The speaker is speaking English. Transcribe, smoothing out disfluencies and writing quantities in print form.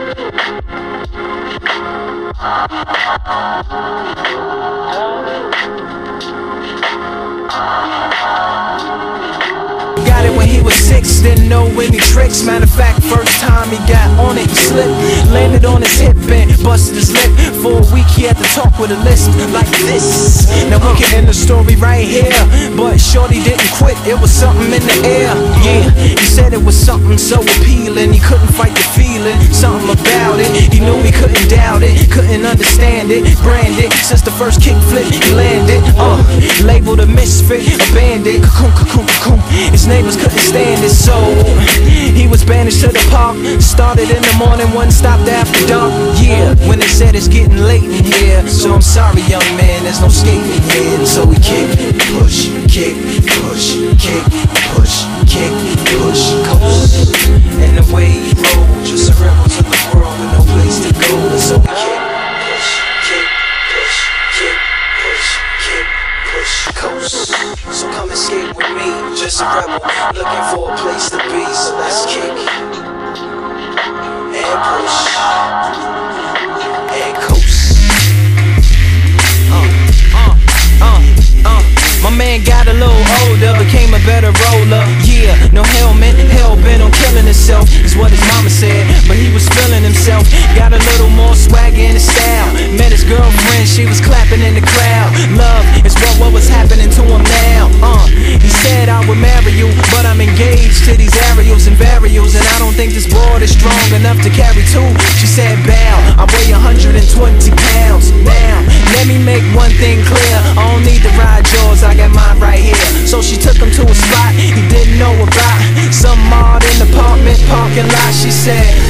Got it when he was 6, didn't know any tricks. Matter of fact, first time he got on it, he slipped, landed on his hip and busted his lip. For a week he had to talk with a lisp like this. Now we can end the story right here, but shorty didn't quit, it was something in the air. Yeah, he said it was something so appealing, he couldn't fight the feeling, something about it. He knew he couldn't doubt it, couldn't understand it, branded since the first kickflip he landed. Labeled a misfit, a bandit, ca-kunk, ca-kunk, ca-kunk. His neighbors couldn't stand it, so he was banished to the park. Started in the morning, one stopped after dark. Yeah, when they said it's getting late in here, so I'm sorry young man, there's no skating here. So we kick, push, kick, push, kick, push, kick, push, coast. And the way he rolled, just a rebel to the world with no place to go. So we kick, push, kick, push, kick, push, kick, push, coast. So come and skate with me, just a rebel looking for a place to be. So let's kick and push and coast. My man got a little older, became a better roller. Yeah, no helmet, hell-bent on killing himself is what his mama said, but he was feeling himself. Got a little more swagger in his style. Met his girlfriend, she was clapping in the crowd. Love is what was happening to him now. He said I would marry you, but I'm engaged to these aerials and varials, and I don't think this board is strong enough to carry two. She said bow, I weigh 120 pounds. Now, let me make one thing clear, I don't need to ride yours, I got mine right here. So she took him to a spot he didn't know about, some odd in the apartment parking lot. She said,